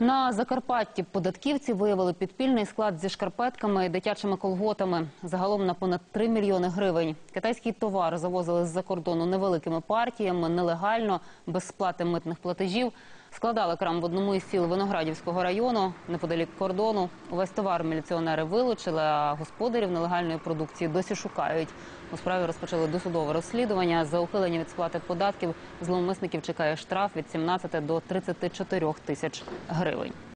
На Закарпатті податківці виявили підпільний склад зі шкарпетками і дитячими колготами. Загалом на понад 3 мільйони гривень. Китайський товар завозили з-за кордону невеликими партіями, нелегально, без сплати митних платежів. Складали крам в одному із сіл Виноградівського району, неподалік кордону. Увесь товар міліціонери вилучили, а господарів нелегальної продукції досі шукають. У справі розпочали досудове розслідування. За ухилення від сплати податків зловмисників чекає штраф від 17 до 34 тисяч гривень.